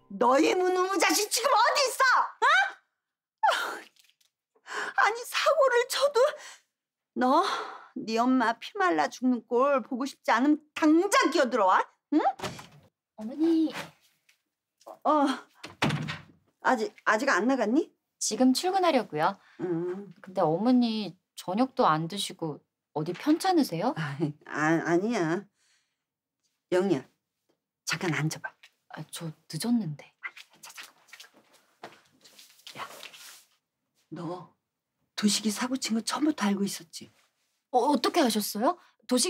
너희 무능무 자식 지금 어디 있어? 어? 아니 사고를 쳐도 너 네 엄마 피 말라 죽는 꼴 보고 싶지 않으면 당장 기어들어와. 응? 어머니. 아직 안 나갔니? 지금 출근하려고요. 근데 어머니 저녁도 안 드시고 어디 편찮으세요? 아니야. 영희야, 잠깐 앉아봐. 저 늦었는데. 잠깐만. 야, 너 도식이 사고 친 거 처음부터 알고 있었지? 어떻게 아셨어요?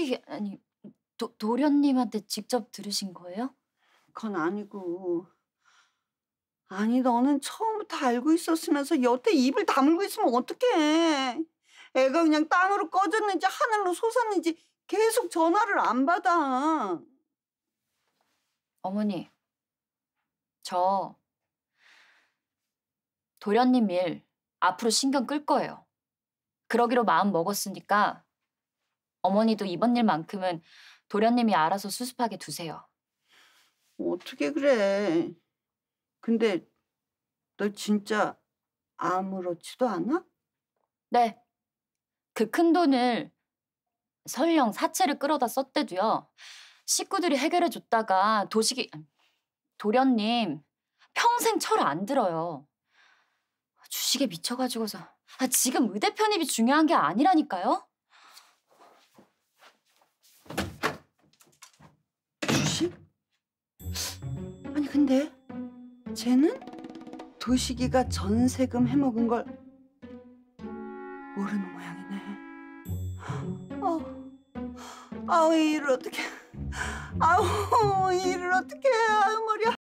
도련님한테 직접 들으신 거예요? 그건 아니고. 아니 너는 처음부터 알고 있었으면서 여태 입을 다물고 있으면 어떡해. 애가 그냥 땅으로 꺼졌는지 하늘로 솟았는지 계속 전화를 안 받아. 어머니, 저 도련님 일 앞으로 신경 끌 거예요. 그러기로 마음 먹었으니까 어머니도 이번 일만큼은 도련님이 알아서 수습하게 두세요. 어떻게 그래. 근데 너 진짜 아무렇지도 않아? 네. 그 큰 돈을 설령 사채를 끌어다 썼대도요. 식구들이 해결해 줬다가 도련님 평생 철 안 들어요. 주식에 미쳐가지고서. 지금 의대 편입이 중요한 게 아니라니까요. 주식? 아니 근데 쟤는 도식이가 전세금 해먹은 걸 모르는 모양이네. 아우 이 일을 어떻게. 아우 이 일을 어떻게. 아우 머리야.